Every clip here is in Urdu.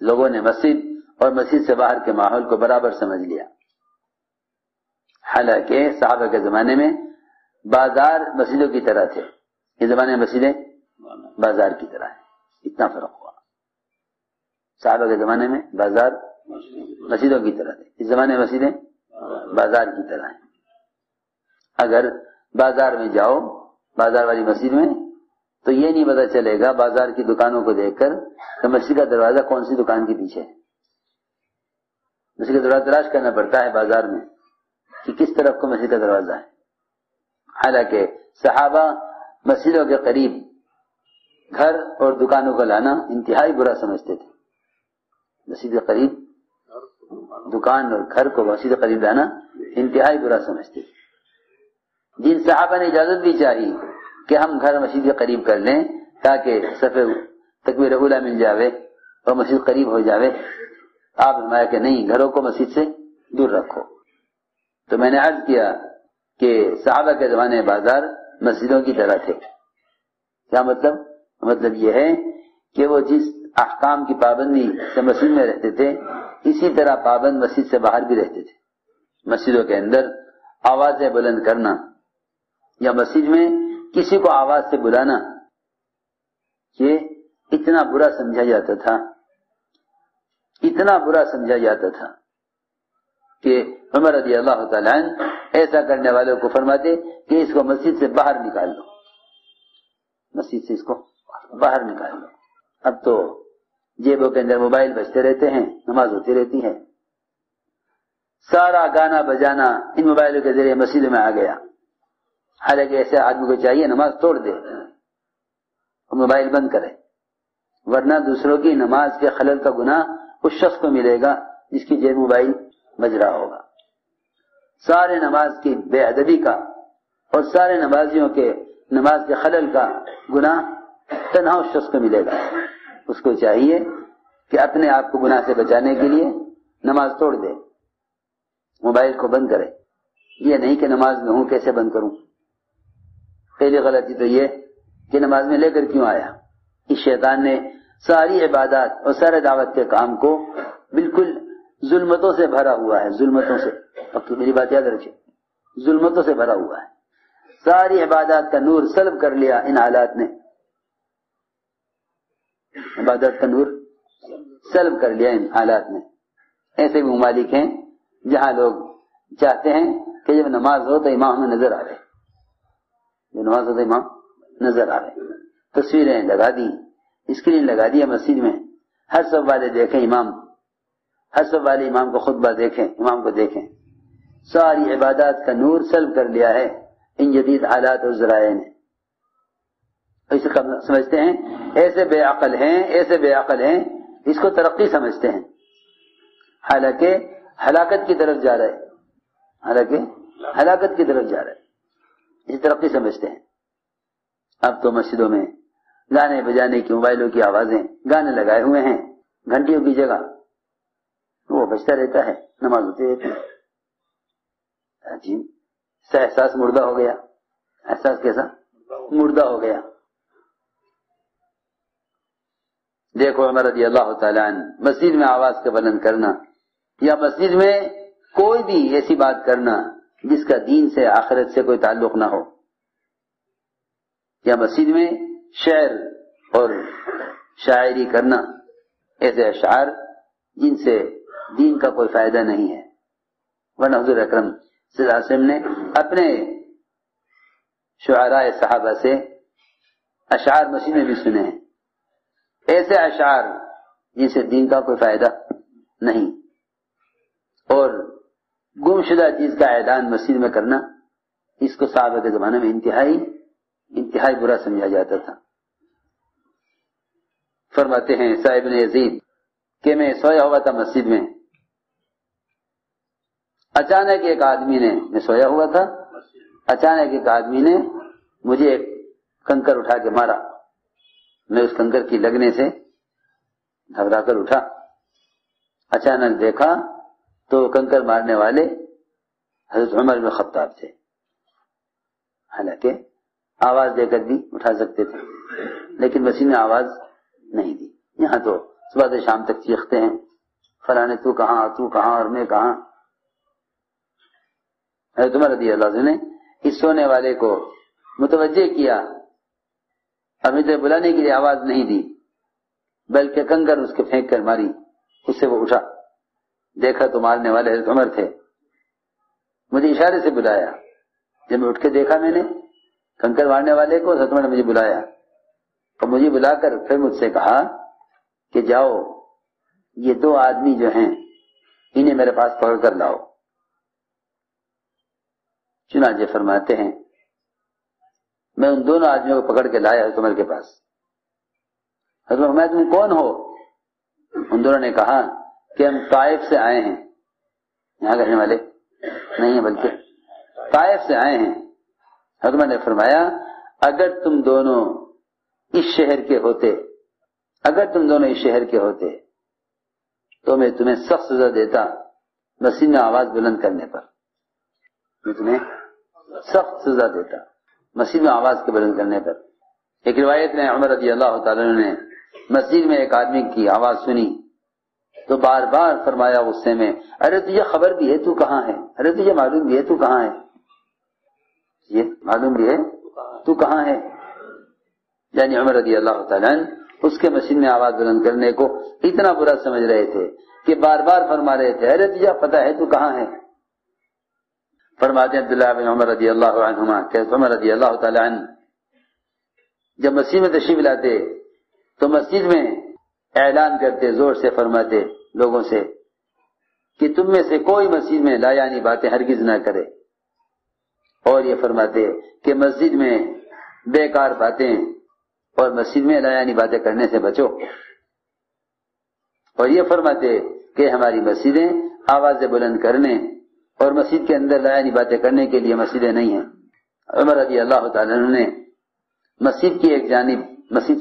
لوگوں نے مسجد اور مسجد سے باہر کے ماحول کو برابر سمجھ لیا، حالانکہ صحابہ کے زمانے میں بازار مسجدوں کی طرح تھے، اس زمانے میں مسجدیں بازار کی طرح ہیں، اتنا فرق ہوا۔ صحابہ کے زمانے میں بازار مسجدوں کی طرح تھے، اس زمانے میں مسجدیں بازار کی طرح ہیں۔ اگر بازار میں جاؤ، بازار والی مسجد میں، تو یہ نہیں پتا چلے گا بازار کی دکانوں کو دیکھ کر کہ مسجد کا دروازہ کون سی دکان کے پیچھے ہے۔ مسجد کا دروازہ تلاش کرنا پڑتا ہے بازار میں کہ کس طرف کو مسجد کا دروازہ ہے۔ حالانکہ صحابہ مسجدوں کے قریب گھر اور دکانوں کو لانا انتہائی برا سمجھتے تھے۔ مسجد کے قریب دکان اور گھر کو مسجد کے قریب لانا انتہائی برا سمجھتے تھے۔ جن صحابہ نے اجازت بھی چاہی کہ ہم گھر مسجد کے قریب کر لیں تاکہ صف تکبیر اولیٰ مل جاوے اور مسجد قریب ہو جاوے، آپ فرمایا کہ نہیں، گھروں کو مسجد سے دور رکھو۔ تو میں نے عرض کیا کہ صحابہ کے زمانے میں بازار مسجدوں کی طرح تھے۔ کیا مطلب؟ مطلب یہ ہے کہ وہ جس احکام کی پابندی سے مسجد میں رہتے تھے، اسی طرح پابند مسجد سے باہر بھی رہتے تھے۔ مسجدوں کے اندر آوازیں بلند کرنا یا مسجد میں کسی کو آواز سے بلانا، یہ اتنا برا سمجھا جاتا تھا، اتنا برا سمجھا جاتا تھا کہ عمر رضی اللہ تعالیٰ عنہ ایسا کرنے والوں کو فرماتے کہ اس کو مسجد سے باہر نکال دو، مسجد سے اس کو باہر نکال دو۔ اب تو جیبوں کے اندر موبائل بجتے رہتے ہیں، نماز ہوتی رہتی ہے، سارا گانا بجانا ان موبائلوں کے ذریعے مسجد میں آ گیا۔ حالانکہ ایسے آدمی کو چاہیے نماز توڑ دے اور موبائل بند کرے، ورنہ دوسروں کی نماز کے خلل کا گناہ اس شخص کو ملے گا جس کی جیب موبائل بج رہا ہوگا۔ سارے نماز کی بے ادبی کا اور سارے نمازیوں کے نماز کے خلل کا گناہ تنہا اس شخص کو ملے گا۔ اس کو چاہیے کہ اپنے آپ کو گناہ سے بچانے کے لیے نماز توڑ دے، موبائل کو بند کرے۔ یہ نہیں کہ نماز میں ہوں کیسے بند کروں۔ پہلی غلطی تو یہ کہ نماز میں لے کر کیوں آیا۔ اس شیطان نے ساری عبادات اور سارے دعوت کے کام کو بالکل ظلمتوں سے بھرا ہوا ہے، ظلمتوں سے۔ اب تو میری بات یاد رکھیے، ظلمتوں سے بھرا ہوا ہے۔ ساری عبادات کا نور سلب کر لیا ان حالات نے، عبادت کا نور سلب کر لیا ان حالات نے۔ ایسے بھی ممالک ہیں جہاں لوگ چاہتے ہیں کہ جب نماز ہو تو امام ہمیں نظر آ رہے، جب نماز ہو تو امام نظر آ رہے۔ تصویریں لگا دی، اسکرین لگا دیا مسجد میں، ہر سب والے دیکھیں امام، ہر سب والے امام کو خطبہ دیکھیں، امام کو دیکھیں۔ ساری عبادات کا نور سلب کر لیا ہے ان جدید حالات اور ذرائع نے۔ اسے سمجھتے ہیں ایسے بے عقل ہیں، ایسے بے عقل ہیں، اس کو ترقی سمجھتے ہیں، حالانکہ ہلاکت کی طرف جا رہے، حالانکہ ہلاکت کی طرف جا رہے، اسے ترقی سمجھتے ہیں۔ اب تو مسجدوں میں گانے بجانے کی، موبائلوں کی آوازیں، گانے لگائے ہوئے ہیں گھنٹیوں کی جگہ، وہ بجتا رہتا ہے، نماز ہوتی رہتی ہے۔ عجیب سا احساس مردہ ہو گیا۔ احساس کیسا؟ مردہ ہو گیا۔ دیکھو عمر رضی اللہ تعالیٰ عنہ مسجد میں آواز کا بلند کرنا یا مسجد میں کوئی بھی ایسی بات کرنا جس کا دین سے، آخرت سے کوئی تعلق نہ ہو، یا مسجد میں شعر اور شاعری کرنا، ایسے اشعار جن سے دین کا کوئی فائدہ نہیں ہے۔ ورنہ حضور اکرم صلی اللہ علیہ وسلم نے اپنے شعراء صحابہ سے اشعار مسجد میں بھی سنے ہیں، ایسے اشعار جن سے دین کا کوئی فائدہ نہیں، اور گمشدہ چیز کا اعلان مسجد میں کرنا، اس کو صحابہ کے زمانے میں انتہائی برا سمجھا جاتا تھا۔ فرماتے ہیں صاحب نے یزید کہ میں سویا ہوا تھا مسجد میں، اچانک ایک آدمی نے، میں سویا ہوا تھا، اچانک ایک آدمی نے مجھے ایک کنکر اٹھا کے مارا۔ میں اس کنکر کی لگنے سے گھبرا کر اٹھا، اچانک دیکھا تو کنکر مارنے والے حضرت عمر بن خطاب تھے، حالانکہ آواز دے کر بھی اٹھا سکتے تھے، لیکن مسجد نے آواز نہیں دی۔ یہاں تو صبح سے شام تک چیختے ہیں، فلاں تو کہاں اور میں کہاں۔ حضرت عمر رضی اللہ عنہ نے اس سونے والے کو متوجہ کیا، ابھی تو بلانے کے لیے آواز نہیں دی، بلکہ کنکر اس کے پھینک کر ماری، اس سے وہ اٹھا، دیکھا تو مارنے والے حضرت عمر تھے، مجھے اشارے سے بلایا، جب میں اٹھ کے دیکھا میں نے کنکر مارنے والے کو، حضرت عمر نے مجھے بلایا اور مجھے بلا کر پھر مجھ سے کہا کہ جاؤ یہ دو آدمی جو ہیں انہیں میرے پاس پکڑ کر لاؤ۔ چنانچہ فرماتے ہیں میں ان دونوں آدمیوں کو پکڑ کے لایا حضرت عمر کے پاس۔ حضرت عمر تم کون ہو؟ ان دونوں نے کہا کہ ہم طائف سے آئے ہیں، یہاں رہنے والے نہیں ہیں بلکہ طائف سے آئے ہیں۔ حضرت عمر نے فرمایا اگر تم دونوں اس شہر کے ہوتے تو میں تمہیں سخت سزا دیتا مسجد میں آواز بلند کرنے پر، میں تمہیں سخت سزا دیتا مسجد میں آواز کے بلند کرنے پر۔ ایک روایت میں عمر رضی اللہ تعالیٰ نے مسجد میں ایک آدمی کی آواز سنی تو بار بار فرمایا غصے میں، ارے تجھے خبر بھی ہے تو کہاں ہے، ارے تجھے معلوم بھی ہے تو کہاں ہے، یہ معلوم بھی ہے تو کہاں ہے۔ یعنی عمر رضی اللہ تعالیٰ اس کے مسجد میں آواز بلند کرنے کو اتنا برا سمجھ رہے تھے کہ بار بار فرما رہے تھے ارے تجھے پتہ ہے تو کہاں ہے۔ فرماتے ہیں عبداللہ بن عمر رضی اللہ عنہما کہ عمر رضی اللہ تعالیٰ عنہ جب مسجد میں تشریف لاتے تو مسجد میں اعلان کرتے، زور سے فرماتے لوگوں سے کہ تم میں سے کوئی مسجد میں لا یعنی باتیں ہرگز نہ کرے، اور یہ فرماتے کہ مسجد میں بیکار باتیں اور مسجد میں لا یعنی باتیں کرنے سے بچو، اور یہ فرماتے کہ ہماری مسجدیں آوازیں بلند کرنے اور مسجد کے اندر لا یعنی باتیں کرنے کے لیے مسجدیں نہیں ہیں۔ عمر رضی اللہ تعالیٰ عنہ نے مسجد کی ایک جانب مسجد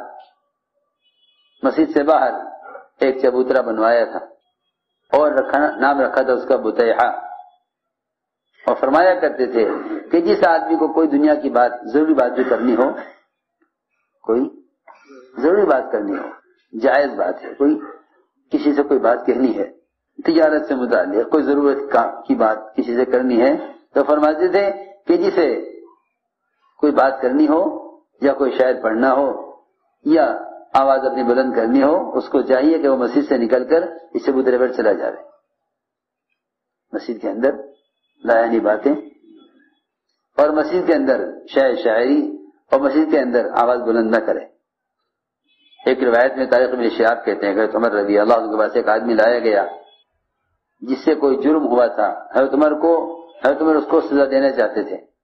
سے باہر ایک چبوترا بنوایا تھا اور نام رکھا تھا اس کا بطیحہ، اور فرمایا کرتے تھے کہ جس آدمی کو کوئی دنیا کی بات ضروری بات جو کرنی ہو، کوئی ضروری بات کرنی ہو، جائز بات ہے، کوئی کسی سے کوئی بات کہنی ہے، تجارت سے متعلق کوئی ضرورت کی بات کسی سے کرنی ہے، تو فرماتے تھے کہ جسے کوئی بات کرنی ہو یا کوئی شاعر پڑھنا ہو یا آواز اپنی بلند کرنی ہو، اس کو چاہیے کہ وہ مسجد سے نکل کر اس چبوترے پر چلا جائے، مسجد کے اندر لا یعنی باتیں اور مسجد کے اندر شاعری اور مسجد کے اندر آواز بلند نہ کرے۔ ایک روایت میں طارق بن شہاب کہتے ہیں کہ عمر رضی اللہ عنہ کے پاس ایک آدمی لایا گیا جس سے کوئی جرم ہوا تھا، حضرت عمر اس کو سزا دینا چاہتے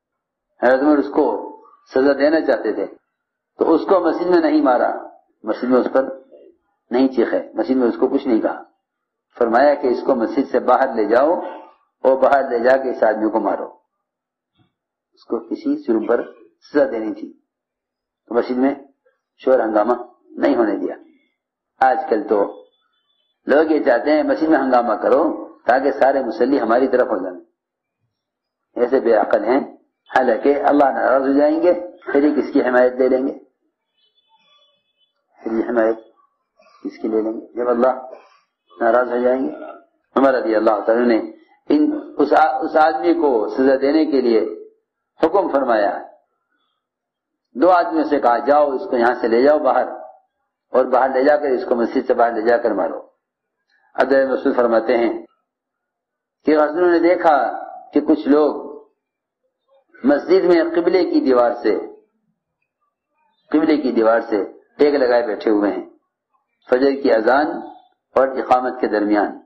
تھے، تو اس کو مسجد میں نہیں مارا، مسجد میں اس پر نہیں چیخے، مسجد میں اس کو کچھ نہیں کہا، فرمایا کہ اس کو مسجد سے باہر لے جاؤ اور باہر لے جا کے اس آدمی کو مارو، اس کو کسی جرم پر سزا دینی تھی، تو مسجد میں شور ہنگامہ نہیں ہونے دیا۔ آج کل تو لوگ یہ چاہتے ہیں مسجد میں ہنگامہ کرو تاکہ سارے مصلی ہماری طرف ہو جائیں، ایسے بے عقل ہیں، حالانکہ اللہ ناراض ہو جائیں گے پھر یہ کس کی حمایت لے لیں گے، پھر یہ حمایت کس کی لے لیں گے جب اللہ ناراض ہو جائیں گے۔ عمر رضی اللہ تعالی نے اس آدمی کو سزا دینے کے لیے حکم فرمایا، دو آدمیوں سے کہا جاؤ اس کو یہاں سے لے جاؤ باہر، اور باہر لے جا کر اس کو مسجد سے باہر لے جا کر مارو۔ عبداللہ بن مسعود فرماتے ہیں کہ رسول نے دیکھا کہ کچھ لوگ مسجد میں قبلے کی دیوار سے ٹیک لگائے بیٹھے ہوئے ہیں فجر کی اذان اور اقامت کے درمیان،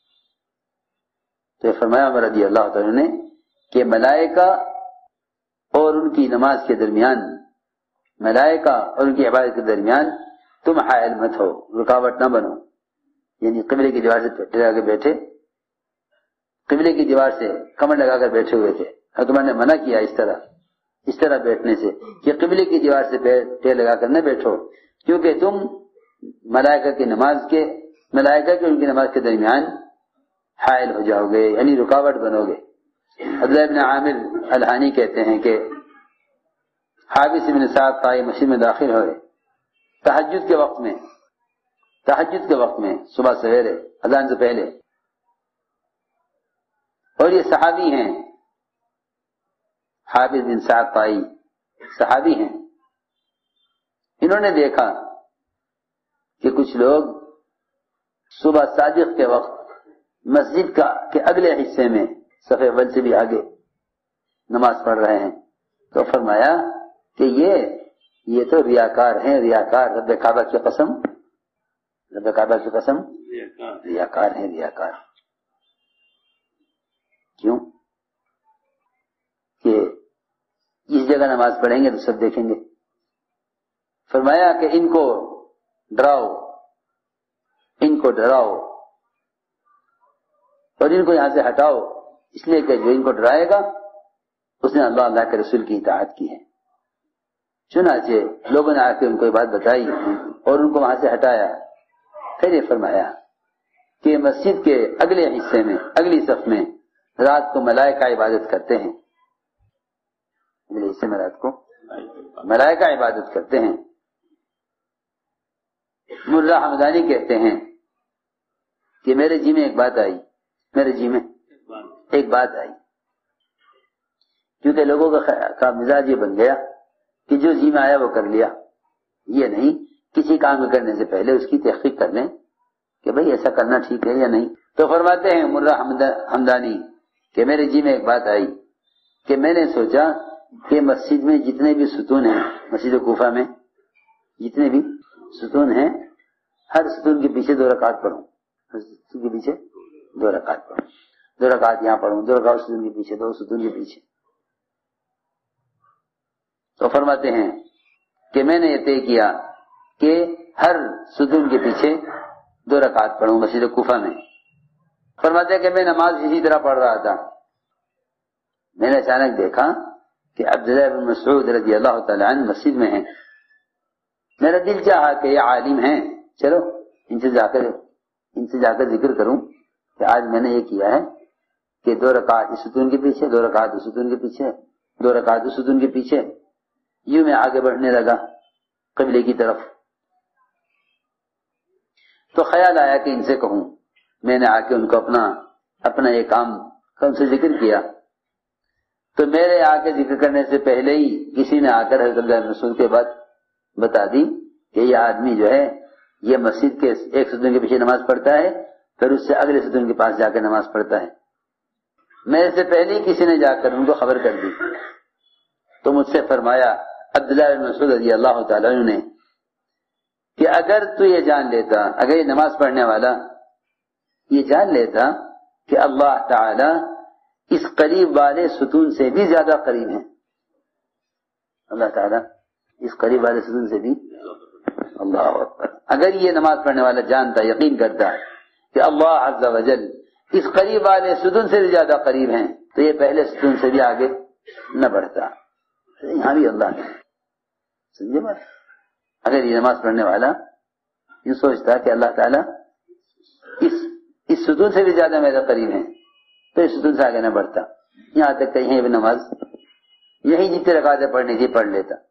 تو فرمایا عمر رضی اللہ تعالی نے کہ ملائکہ اور ان کی نماز کے درمیان، ملائکہ اور ان کی عبادت کے درمیان تم حائل مت ہو، رکاوٹ نہ بنو، یعنی قبلے کی دیوار سے لگا کے بیٹھے، قبلے کی دیوار سے کمر لگا کر بیٹھے ہوئے تھے، حکمران نے منع کیا اس طرح بیٹھنے سے کہ قبلے کی دیوار سے پیر لگا کر نہ بیٹھو، کیونکہ تم ملائکہ کی ان کی نماز کے درمیان حائل ہو جاؤ گے، یعنی رکاوٹ بنو گے۔ عبداللہ بن عامر الہانی کہتے ہیں کہ حابس بن سعد طائی مسجد میں داخل ہوئے تہجد کے وقت میں، تہجد کے وقت میں صبح سویرے اذان سے پہلے. اور یہ صحابی ہیں، حافظ بن سعد طائی صحابی ہیں. انہوں نے دیکھا کہ کچھ لوگ صبح صادق کے وقت مسجد کے اگلے حصے میں صف اول سے بھی آگے نماز پڑھ رہے ہیں. تو فرمایا کہ یہ تو ریاکار ہیں، ریاکار. رب کعبہ کی قسم، رب کعبہ کی قسم، ریاکار ہیں، ریاکار. کیوں؟ کہ اس جگہ نماز پڑھیں گے تو سب دیکھیں گے. فرمایا کہ ان کو ڈراؤ، ان کو ڈراؤ اور ان کو یہاں سے ہٹاؤ، اس لیے کہ جو ان کو ڈرائے گا اس نے اللہ کے رسول کی اطاعت کی ہے. چنانچہ لوگوں نے آ کے ان کو یہ بات بتائی اور ان کو وہاں سے ہٹایا. پھر یہ فرمایا کہ مسجد کے اگلے حصے میں، اگلی صف میں رات کو ملائکہ عبادت کرتے ہیں. اگلے حصے میں رات کو ملائکہ عبادت کرتے ہیں. ملا حمدانی کہتے ہیں کہ میرے جی میں ایک بات آئی، میرے جی میں ایک بات آئی، کیونکہ لوگوں کا مزاج یہ بن گیا کہ جو جی میں آیا وہ کر لیا. یہ نہیں، کسی کام کو کرنے سے پہلے اس کی تحقیق کر لیں کہ بھئی ایسا کرنا ٹھیک ہے یا نہیں. تو فرماتے ہیں ملا حمدانی کہ میرے جی میں ایک بات آئی کہ میں نے سوچا کہ مسجد میں جتنے بھی ستون ہیں، مسجد کوفہ میں جتنے بھی ستون ہیں، ہر ستون کے پیچھے 2 رکعت پڑھوں، ہر ستون کے پیچھے 2 رکعت پڑھوں، 2 رکعت یہاں پڑھوں، 2 رکعت ستون کے پیچھے، 2 ستون کے پیچھے. تو فرماتے ہیں کہ میں نے یہ طے کیا کہ ہر ستون کے پیچھے 2 رکعت پڑھوں مسجد کوفہ میں. فرماتے ہیں کہ میں نماز اسی طرح پڑھ رہا تھا، میں نے اچانک دیکھا کہ عبداللہ بن مسعود رضی اللہ تعالی عنہ مسجد میں ہیں. میرا دل چاہا کہ یہ عالم ہیں، چلو ان سے جا کر ذکر کروں کہ آج میں نے یہ کیا ہے کہ 2 رکعت اس ستون کے پیچھے، 2 رکعت اس ستون کے پیچھے، 2 رکعت اس ستون کے پیچھے. یوں میں آگے بڑھنے لگا قبلے کی طرف. تو خیال آیا کہ ان سے کہوں. میں نے آ کے ان کو اپنا یہ کام کا ان سے ذکر کیا. تو میرے آ کے ذکر کرنے سے پہلے ہی کسی نے آ کر حضرت اللہ بن مسعود کے بعد بتا دی کہ یہ آدمی جو ہے یہ مسجد کے ایک ستون کے پیچھے نماز پڑھتا ہے، پھر اس سے اگلے ستون کے پاس جا کے نماز پڑھتا ہے. میرے سے پہلے ہی کسی نے جا کر ان کو خبر کر دی. تو مجھ سے فرمایا عبداللہ بن مسعود رضی اللہ تعالیٰ عنہ نے کہ اگر تو یہ جان لیتا، اگر یہ نماز پڑھنے والا یہ جان لیتا کہ اللہ تعالی اس قریب والے ستون سے بھی زیادہ قریب ہیں، اللہ تعالی اس قریب والے ستون سے بھی، اللہ اکبر، اگر یہ نماز پڑھنے والا جانتا، یقین کرتا کہ اللہ عز و جل اس قریب والے ستون سے بھی زیادہ قریب ہیں تو یہ پہلے ستون سے بھی آگے نہ بڑھتا. یہاں بھی اللہ ہے، سمجھے بات. اگر یہ نماز پڑھنے والا یہ سوچتا کہ اللہ تعالیٰ اس ستون سے بھی زیادہ میرے قریب ہیں تو اس ستون سے آگے نہ بڑھتا، یہاں تک کہ یہیں بھی نماز، یہی جتنے رکعتیں پڑھنی تھی پڑھ لیتا.